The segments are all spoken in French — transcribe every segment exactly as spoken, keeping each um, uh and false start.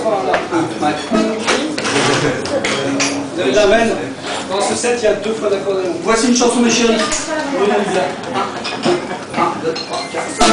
trois, là. Un, ouais. Vous avez la veine. Dans ce set, il y a deux fois d'accordéon. Voici une chanson de chérie. Le nom du un, un, deux, trois, quatre.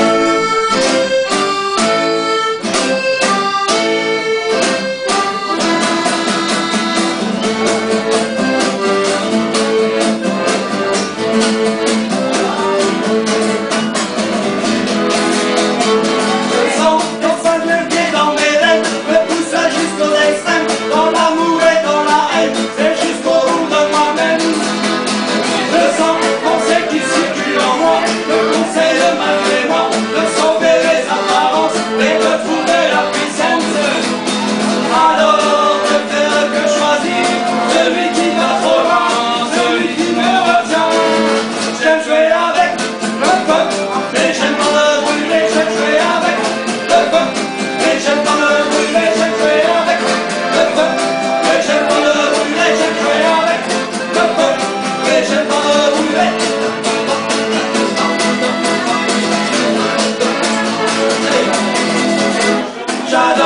J'adore